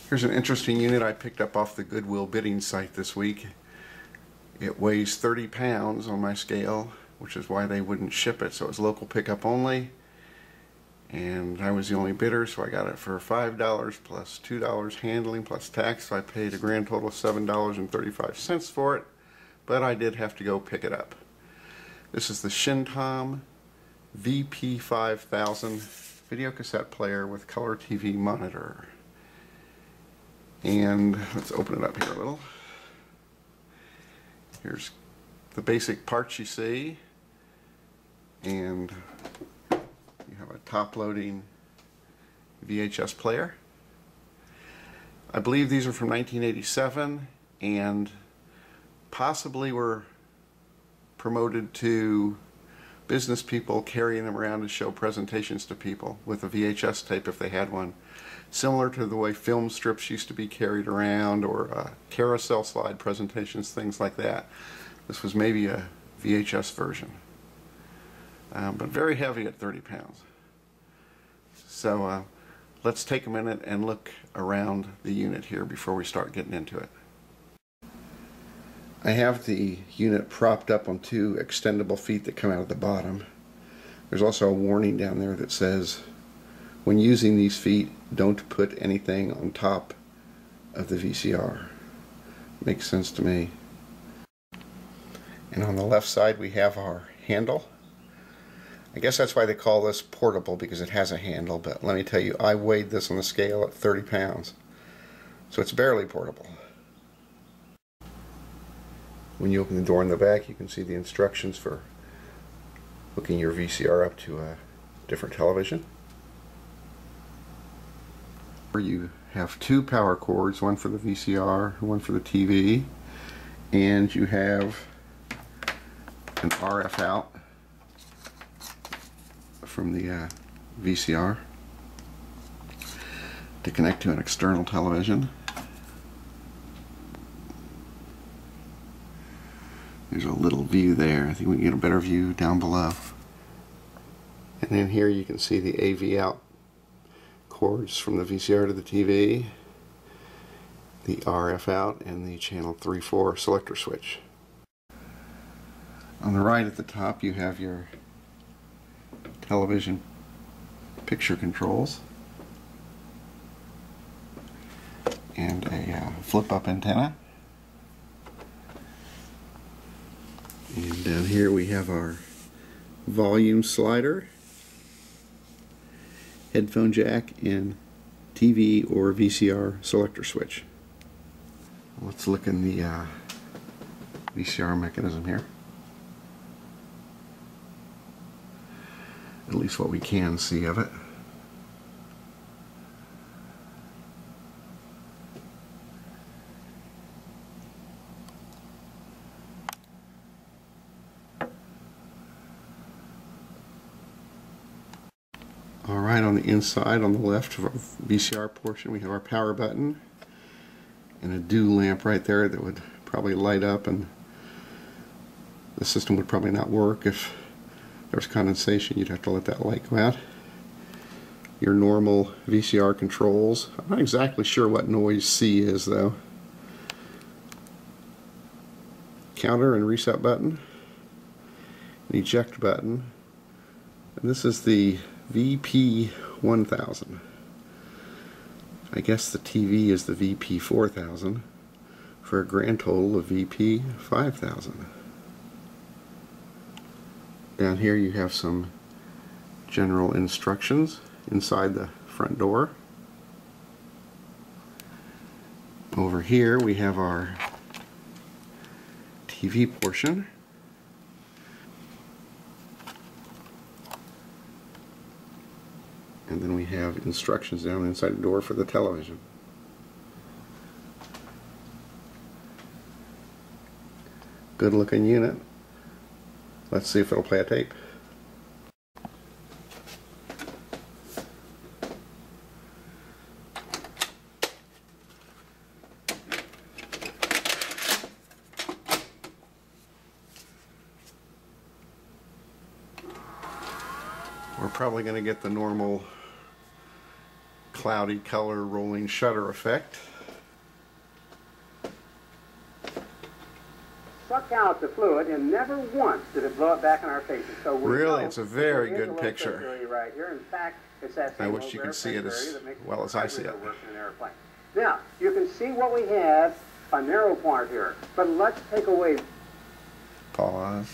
Here's an interesting unit I picked up off the Goodwill bidding site this week. It weighs 30 pounds on my scale, which is why they wouldn't ship it, so it was local pickup only. And I was the only bidder, so I got it for $5 plus $2 handling plus tax, so I paid a grand total of $7.35 for it, but I did have to go pick it up. This is the Shintom VP-5000 video cassette player with color TV monitor. And let's open it up here a little. Here's the basic parts you see, and you have a top-loading VHS player. I believe these are from 1987 and possibly were promoted to business people carrying them around to show presentations to people with a VHS tape if they had one. Similar to the way film strips used to be carried around, or carousel slide presentations, things like that. This was maybe a VHS version, but very heavy at 30 pounds. So let's take a minute and look around the unit here before we start getting into it. I have the unit propped up on two extendable feet that come out of the bottom. There's also a warning down there that says, when using these feet, don't put anything on top of the VCR. Makes sense to me. And on the left side we have our handle. I guess that's why they call this portable, because it has a handle, but let me tell you, I weighed this on the scale at 30 pounds. So it's barely portable. When you open the door in the back, you can see the instructions for hooking your VCR up to a different television. You have two power cords, one for the VCR, one for the TV, and you have an RF out from the VCR to connect to an external television. There's a little view there. I think we can get a better view down below. And then here you can see the AV out cords from the VCR to the TV, the RF out, and the channel 3/4 selector switch. On the right at the top you have your television picture controls and a flip-up antenna. And down here we have our volume slider, headphone jack, and TV or VCR selector switch. Let's look in the VCR mechanism here. At least what we can see of it. Alright, on the inside, on the left of our VCR portion, we have our power button and a dew lamp right there that would probably light up, and the system would probably not work if there was condensation. You'd have to let that light go out. Your normal VCR controls. I'm not exactly sure what noise C is though. Counter and reset button, an eject button, and this is the VP-1000. I guess the TV is the VP-4000 for a grand total of VP-5000. Down here you have some general instructions inside the front door. Over here we have our TV portion. And then we have instructions down inside the door for the television. Good looking unit. Let's see if it'll play a tape. We're probably going to get the normal cloudy color rolling shutter effect. Suck out the fluid, and never once did it blow it back in our faces. So we really, know it's a very there is good a low picture. pressure area right here. In fact, it's that I same wish you could see it as well as I see it. Work in an airplane. Now, you can see what we have, a narrow part here. But let's take away Pause.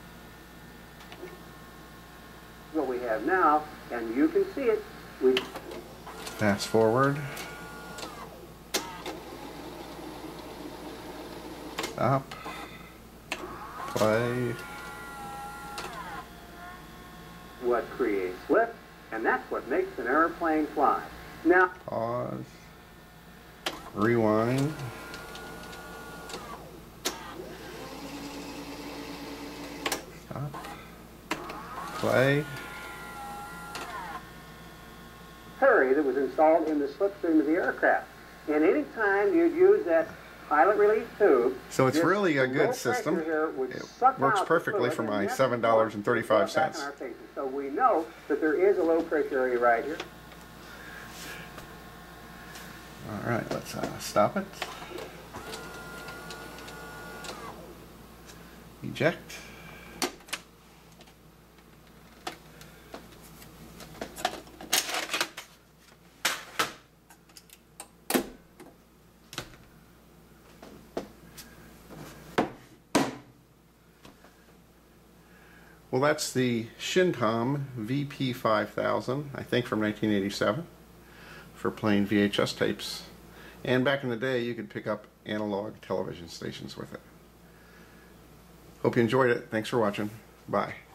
what we have now, and you can see it. We Fast forward. Stop. Play. what creates lift, and that's what makes an airplane fly. Now, Pause. Rewind. Stop. Play. Perry that was installed in the slipstream of the aircraft. And any time you'd use that pilot release tube, So it's really a good system. It works perfectly for my $7.35. So we know that there is a low pressure area right here. All right, let's stop it. Eject. Well, that's the Shintom VP-5000, I think from 1987, for playing VHS tapes. And back in the day, you could pick up analog television stations with it. Hope you enjoyed it. Thanks for watching. Bye.